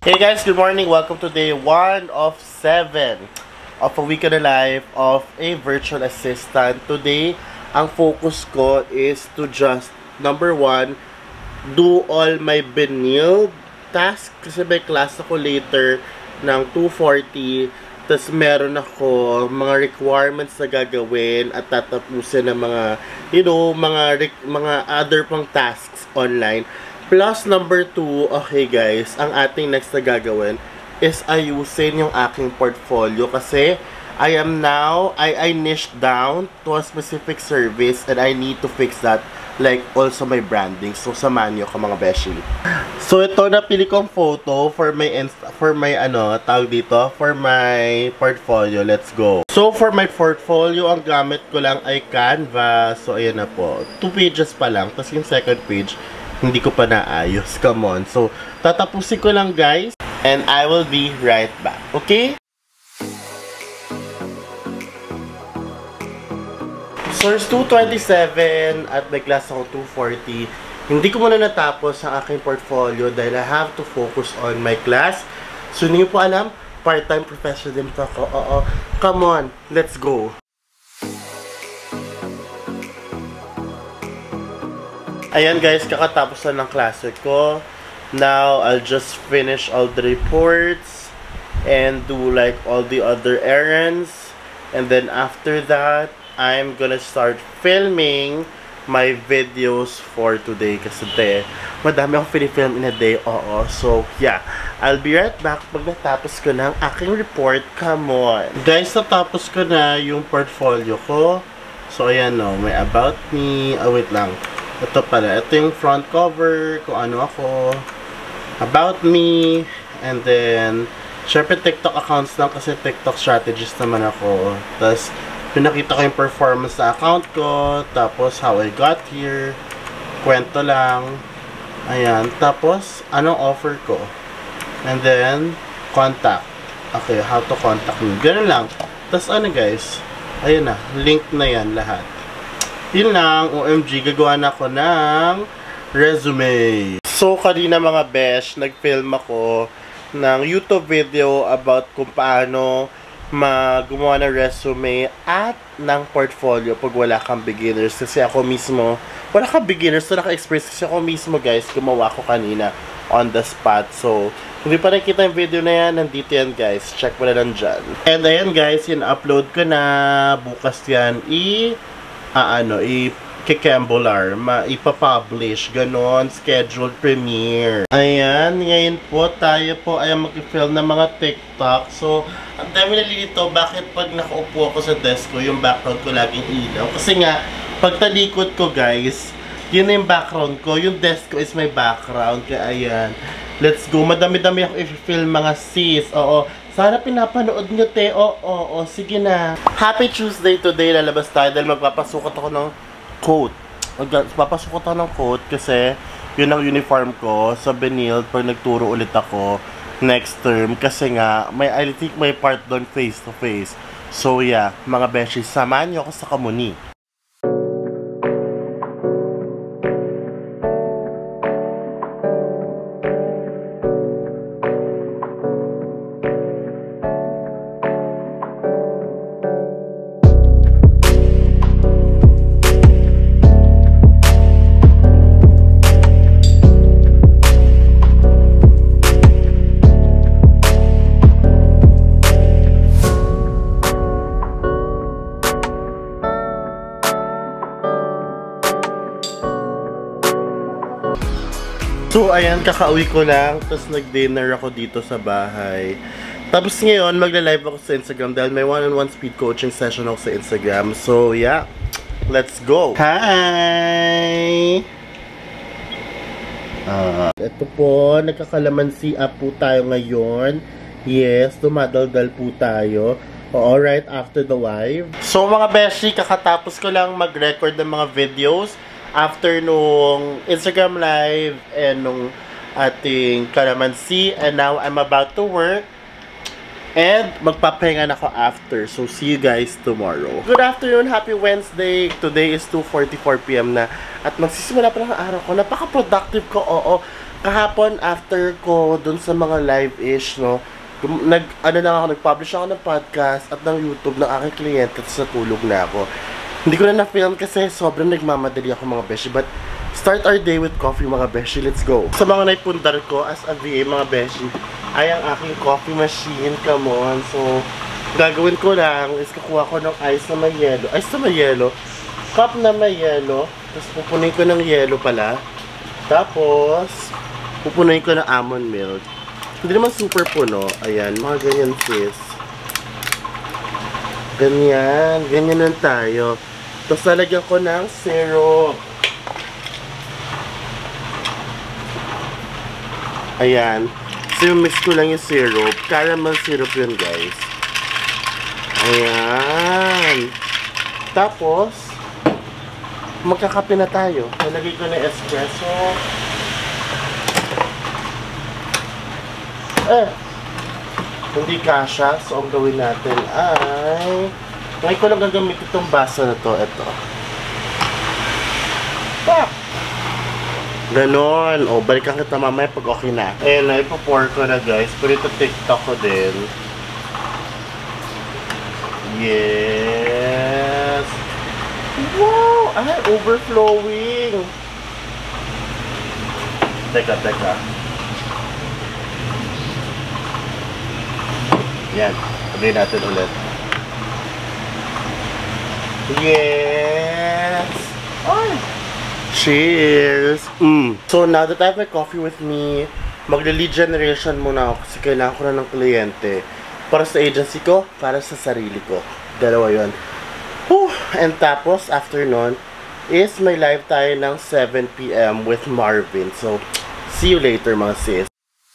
Hey guys, good morning. Welcome to day 1 of 7 of a week in the life of a virtual assistant. Today, ang focus ko is to just, number 1, do all my Benil tasks. Kasi may class ako later ng 2:40. Tapos meron ako mga requirements na gagawin at tatapusin ng mga, mga other pang tasks online. Plus, number 2, okay guys, ang ating next na gagawin is ayusin yung aking portfolio kasi I niched down to a specific service and I need to fix that, like also my branding. So, samahan nyo ka mga beshi. So, ito napili kong photo for my portfolio. Let's go. So, for my portfolio, ang gamit ko lang ay Canva. So, ayan na po. 2 pages pa lang. Tapos yung second page, hindi ko pa naayos. Come on. So, tatapusin ko lang guys. And I will be right back. Okay? So, it's 2:27 at may class ako 2:40. Hindi ko muna natapos ang aking portfolio dahil I have to focus on my class. So, hindi po alam, part-time professor din po ako. Oo. Come on. Let's go. Ayan guys, kakatapos na ng klase ko. Now, I'll just finish all the reports and do like all the other errands. And then after that, I'm gonna start filming my videos for today. Kasi madami akong pinifilm in a day. Oo. So, yeah. I'll be right back pag natapos ko ng aking report. Come on. Guys, natapos ko na yung portfolio ko. So, ayan o. May about me. Oh, wait lang. Ito pala. Ito yung front cover. Kung ano ako. About me. And then, syempre TikTok accounts lang kasi TikTok strategist naman ako. Tapos, pinakita ko yung performance sa account ko. Tapos, how I got here. Kwento lang. Ayan. Tapos, anong offer ko. And then, contact. Okay, how to contact me. Ganun lang. Tapos, ano guys. Ayun na. Link na yan lahat. Yun lang, OMG, gagawa na ako ng resume. So, kanina mga besh, nag-film ako ng YouTube video about kung paano gumawa ng resume at ng portfolio pag wala kang beginners. Kasi ako mismo, wala kang beginners, so naka-experience kasi ako mismo guys, gumawa ko kanina on the spot. So, kung di pa nakikita yung video na yan, nandito yan guys. Check mo na lang dyan. And ayan guys, upload ko na. Bukas yan, i-kekembular, ipapublish, ganon, scheduled premiere. Ayan, ngayon po, tayo po ay mag-film ng mga TikTok. So, ang dami nalilito, bakit pag nakaupo ako sa desk ko, yung background ko laging ilaw? Kasi nga, pag talikod ko guys, yun na yung background ko, yung desk ko is my background. Kaya ayan, let's go. Madami-dami ako i-film mga sis. Oo. Sana pinapanood nyo, te. Oo, sige na. Happy Tuesday today. Lalabas tayo dahil magpapasukat ako ng coat. Magpapasukat ako ng coat kasi yun ang uniform ko sa Benil pag nagturo ulit ako next term. Kasi nga, I think may part doon face to face. So yeah, mga beshi, samahan nyo ako sa Kamuni. So, ayan, kakauwi ko lang. Tapos, nag-dinner ako dito sa bahay. Tapos, ngayon, magla-live ako sa Instagram dahil may one-on-one speed coaching session ako sa Instagram. So, yeah. Let's go! Hi! Ito po, nagkakalamansi up po tayo ngayon. Yes, dumadaldal po tayo. Oo, right after the live. So, mga beshi, kakatapos ko lang mag-record ng mga videos after nung Instagram live and nung ating kalamansi, and now I'm about to work and magpapahinga na ako after. So see you guys tomorrow. Good afternoon, happy Wednesday. Today is 2:44 PM na at magsisimula pa lang ang araw ko. Napaka-productive ko, oo. kahapon after ko dun sa mga live-ish, no, nag-publish ako ng podcast at ng YouTube ng aking kliyente at sa tulog na ako. Hindi ko na na-film kasi sobrang nagmamadali ako mga beshi. But start our day with coffee mga beshi. Let's go. Sa mga naipundar ko as a VA mga beshi, ay ang aking coffee machine. Come on. So, gagawin ko lang is kukuha ko ng ice na may yelo. Ice na may yelo. Cup na may yelo. Tapos pupunin ko ng yelo pala. Tapos, pupunin ko ng almond milk. Hindi naman super puno. Ayan, mga ganyan sis. Ganyan. Ganyan lang tayo. Tapos lalagyan ko ng syrup. Ayan. So, mix ko lang yung syrup. Caramel syrup yun, guys. Ayan. Tapos, magkakape na tayo. Nalagay ko na espresso. Hindi kasha. So, ang gawin natin ay... Ngayon ko lang gagamit itong baso na to. Ito. Pak! Ganon. O, balikan kita mamaya pag okay na. Ayan na, ipapour ko na guys. Pero ito TikTok ko din. Yes! Wow! Ay, overflowing! Teka. Yan. Sabihin natin ulit. Yes! Ay! Cheers! So, now that I have my coffee with me, magla-lead generation muna ako kasi kailangan ko na ng kliyente. Para sa agency ko, para sa sarili ko. Dalawa yun. Whew! And tapos, after nun, is may live tayo ng 7 PM with Marvin. So, see you later mga sis.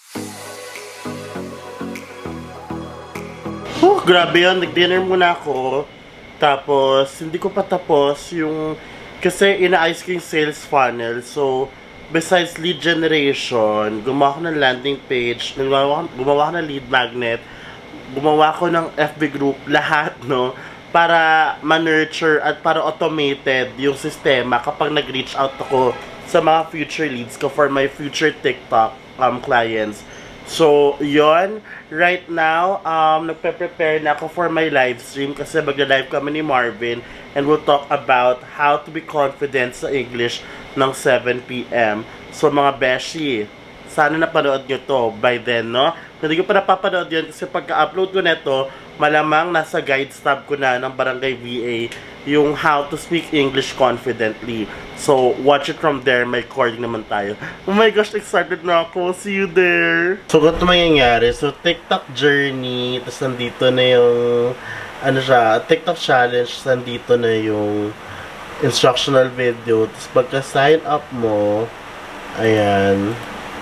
Grabe yun, nag-dinner muna ako. Tapos, hindi ko pa tapos yung... Kasi ina-ice ko yung sales funnel. So, besides lead generation, gumawa ko ng landing page, gumawa ko ng lead magnet, gumawa ko ng FB group, lahat, no? Para ma-nurture at para automated yung sistema kapag nag-reach out ako sa mga future leads ko for my future TikTok clients. So, yon. Right now, nagpe-prepare na ako for my live stream kasi magla-live kami ni Marvin and we'll talk about how to be confident sa English ng 7 PM. So, mga beshi, sana napanood nyo to by then, no? Hindi ko pa napapanood yun kasi pagka-upload ko neto, malamang nasa guides tab ko na ng Barangay VA yung how to speak English confidently. So, watch it from there. May recording naman tayo. Oh my gosh, excited na ako. See you there. So, ganito mangyayari. So, TikTok journey. Tapos, nandito na yung ano siya, TikTok challenge. Nandito na yung instructional video. Tapos, pagka-sign up mo, ayan,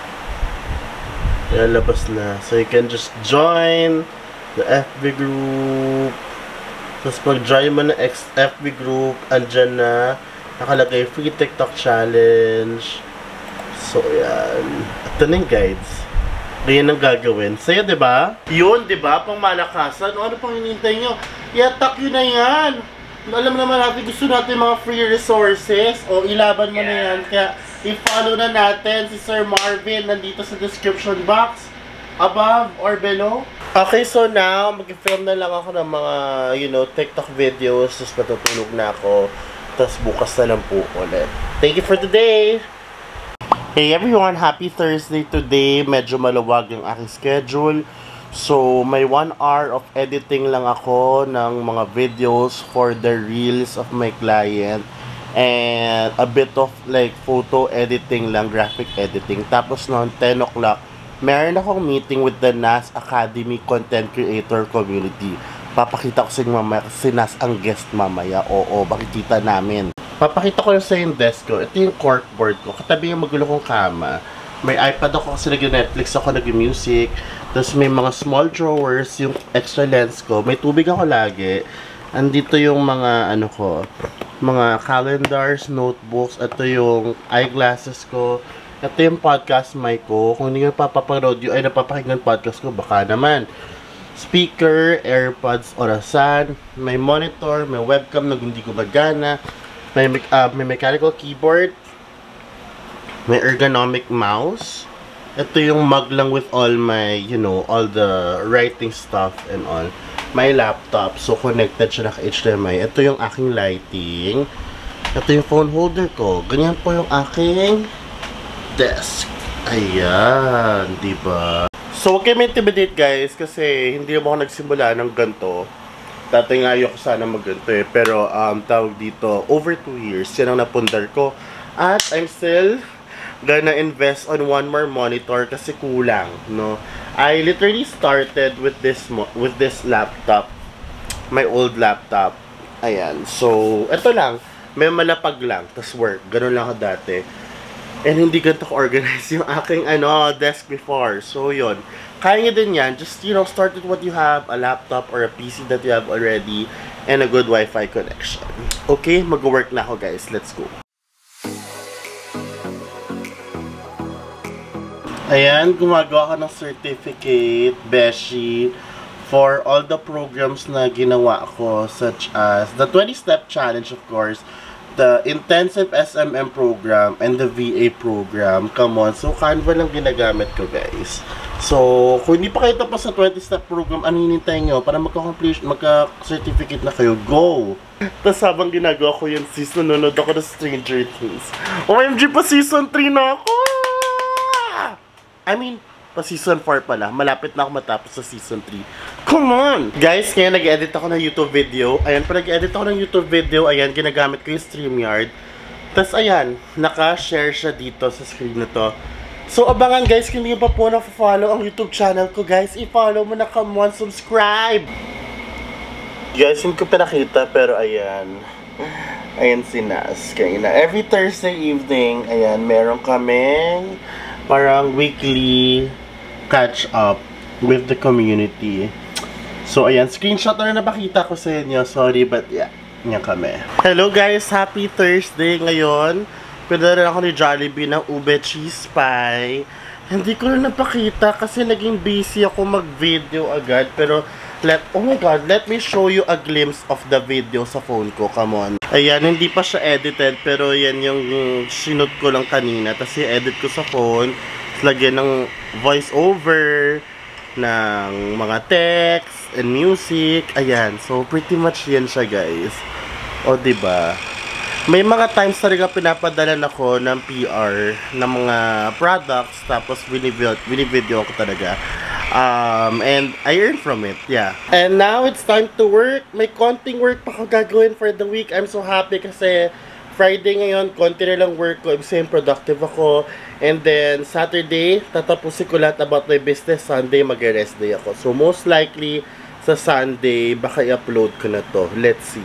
lalabas na. So, you can just join the FB group. Tapos pag-join mo na FB group, andyan na, nakalagay free TikTok challenge. So, yan. Ito na yung guides. Ganyan ang gagawin. Sa'yo, diba? Yun, diba? Pang malakasan. Ano pang hinintay nyo? Yatak yun na yan. Alam naman natin, gusto natin mga free resources. O, ilaban mo na yan. Kaya, i-follow na natin si Sir Marvin. Nandito sa description box. Above or below. Okay, so now, mag-film na lang ako ng mga, you know, TikTok videos. Tapos matutulog na ako. Tapos bukas na lang po ulit. Thank you for today! Hey everyone! Happy Thursday today. Medyo maluwag yung aking schedule. So, may 1 hour of editing lang ako ng mga videos for the reels of my client. And a bit of like photo editing lang, graphic editing. Tapos noon, 10 o'clock, meron akong meeting with the NAS Academy Content Creator Community. Papakita ko sa inyo mamaya kasi NAS ang guest mamaya. Oo, makikita namin. Papakita ko lang sa yung desk ko. Ito yung corkboard ko. Katabi yung magulo kong kama. May iPad ako kasi nag-Netflix ako, nag-music. Tapos may mga small drawers, yung extra lens ko. May tubig ako lagi. Andito yung mga ano ko, mga calendars, notebooks. Ito yung eyeglasses ko. Ito yung podcast mic ko. Kung hindi nyo papapanood yun, ay napapakinggan podcast ko, baka naman. Speaker, AirPods, orasan, may monitor, may webcam na hindi ko magana, may mechanical keyboard, may ergonomic mouse, Ito yung mug lang with all my, you know, all the writing stuff and all. My laptop. So, connected siya naka-HDMI. Ito yung aking lighting. Ito yung phone holder ko. Ganyan po yung aking desk. Ayan. Diba? So, huwag kayo ma-intimidate guys. Kasi hindi mo ako nagsimula ng ganito. Dati nga ayoko sana mag-ganito eh. Pero, tawag dito, over 2 years. Yan ang napundar ko. At I'm still gonna invest on one more monitor kasi kulang, no? I literally started with this laptop, my old laptop. Ayan. So, ito lang, may malapag lang, tas work. Ganun lang ako dati. And hindi ganito ko-organize yung aking desk before. So, yun. Kaya nyo din yan. Just, you know, start with what you have, a laptop or a PC that you have already, and a good Wi-Fi connection. Okay, mag-work na ako guys. Let's go. Ayan, gumagawa ka ng certificate, Beshi, for all the programs na ginawa ko, such as the 20-step challenge, of course, the intensive SMM program, and the VA program. Come on, so Canva lang ginagamit ko, guys. So, kung hindi pa kayo tapos sa 20-step program, ano hinintay nyo para magka-certificate na kayo? Go! Tapos habang ginagawa ko yun, sis, nanonood ako ng Stranger Things. OMG, pa season 3 na ako! I mean, pa season 4 pala. Malapit na ako matapos sa season 3. Come on! Guys, ngayon nag-edit ako ng YouTube video. Ayan, pa nag-edit ako ng YouTube video. Ayan, ginagamit ko yung StreamYard. Tapos, ayan, naka-share siya dito sa screen na to. So, abangan guys, kung hindi pa po na-follow ang YouTube channel ko, guys, i-follow mo na, come on, subscribe! Guys, hindi ko pinakita, pero ayan. Ayan si Nas. Kaya na, every Thursday evening, ayan, meron kaming parang weekly catch up with the community. So, ayan, screenshot na napakita ko sa inyo. Sorry, but yeah, yan kami. Hello guys, happy Thursday ngayon. Pinadala ako ni Jollibee ng ube cheese pie. Hindi ko na napakita kasi naging busy ako mag-video agad. Pero, oh my god, let me show you a glimpse of the video sa phone ko. Come on. Ayan, hindi pa siya edited, pero yan yung sinut ko lang kanina. Tapos i-edit ko sa phone. Lagyan ng voice over, ng mga text, and music. Ayan, so pretty much yan siya guys. O diba? May mga times talaga pinapadala ako ng PR ng mga products. Tapos video ko talaga. And I earn from it, yeah. And now it's time to work. May konting work pa ako gagawin for the week. I'm so happy kasi Friday ngayon, konti na lang work ko. Ibig sabihin, productive ako. And then, Saturday, tatapusin ko lahat about my business. Sunday, mag-rest day ako. So, most likely, sa Sunday, baka i-upload ko na to. Let's see.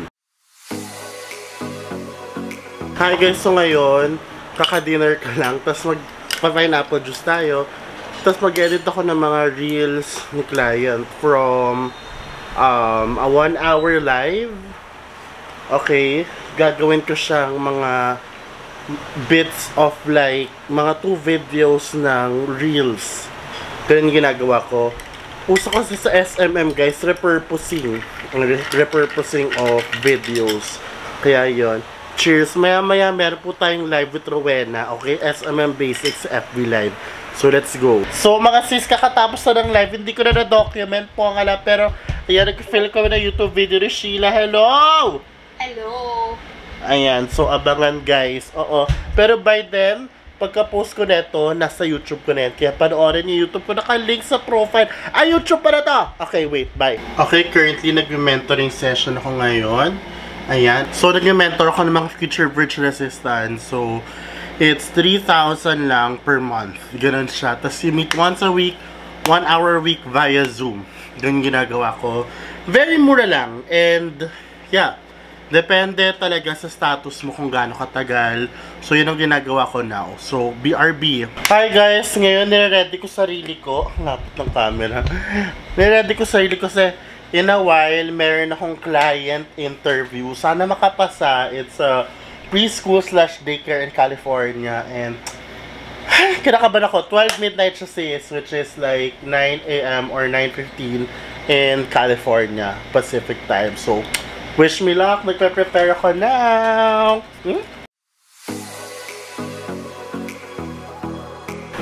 Hi guys, so ngayon, kaka-dinner ka lang. Tapos mag-pineapple juice tayo. Tapos mag-edit ako ng mga reels ni client from a 1-hour live. Okay, gagawin ko siyang mga bits of like mga 2 videos ng reels. Ganyan ginagawa ko. Uso kasi sa SMM guys, repurposing of videos. Kaya yon. Cheers! Maya-maya meron po tayong live with Rowena. Okay, SMM Basics FB Live. So, let's go. So, mga sis, kakatapos na ng live. Hindi ko na na-document po nga lang. Pero, ayan, nag-film ko na YouTube video ni Sheila. Hello! Hello! Ayan, so abangan guys. Oo. Pero by then, pagka-post ko neto, nasa YouTube ko na yan. Kaya panoorin yung YouTube ko. Naka-link sa profile. Ay, YouTube pa na to! Okay, wait. Bye. Okay, currently, nag-mentoring session ako ngayon. Ayan. So, nag-mentor ako ng mga future virtual assistants. So, it's 3,000 lang per month. Ganun siya. Tapos, you meet once a week, 1 hour a week via Zoom. Ganun ginagawa ko. Very mura lang. And, yeah. Depende talaga sa status mo kung gaano katagal. So, yun ang ginagawa ko now. So, BRB. Hi guys! Ngayon, nire-ready ko sarili ko. Lapit ng camera. Nire-ready ko sarili ko kasi in a while, meron akong client interview. Sana makapasa. It's a preschool/daycare in California. And, kinakabahan ako. 12 midnight siya sis, which is like 9 AM or 9:15 in California, Pacific time. So, wish me luck. Nagpe-prepare ako now.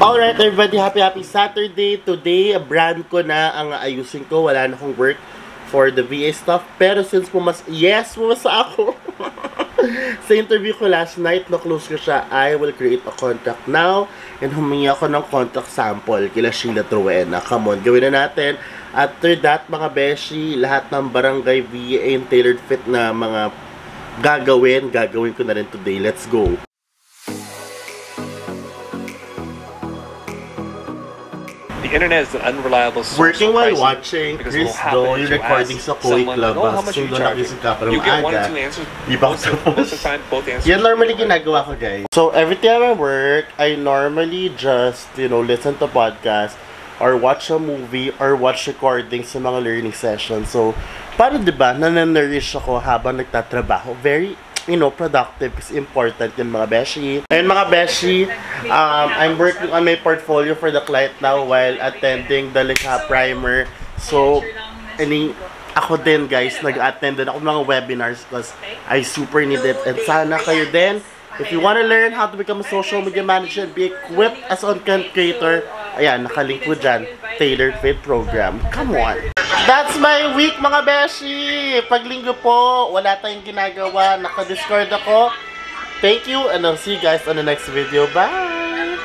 Alright everybody, happy Saturday. Today, brand ko na ang ayusin ko. Wala na akong work for the VA stuff. Pero since pumasa ako sa interview ko last night, na-close ko siya, I will create a contract now and humingi ako ng contract sample kila Sheila Truena. Come on, gawin na natin. After that, mga beshi, lahat ng barangay VA and tailored fit na mga gagawin ko na rin today. Let's go! The internet is an unreliable source. Working while watching Chris Do, yung recording sa Koi Club, sundo na kising ka pa ng aga. Ibang tapos. Yan normally ginagawa ko, guys. So, every time I work, I normally just, listen to podcast or watch a movie or watch recordings sa mga learning sessions. So, para diba, nananourish ako habang nagtatrabaho. Very productive is important yun mga beshi. Ayun mga beshi, I'm working on my portfolio for the client now while attending the Likha Primer. So, ako din guys, nag-attend din ako mga webinars because I super need it. And sana kayo din, if you want to learn how to become a social media manager and be equipped as a content creator, ayan, nakalink ko dyan, Tailored Fit Program. Come on! That's my week mga beshi! Paglinggo po, wala tayong ginagawa, naka-discord ako. Thank you and I'll see you guys on the next video. Bye!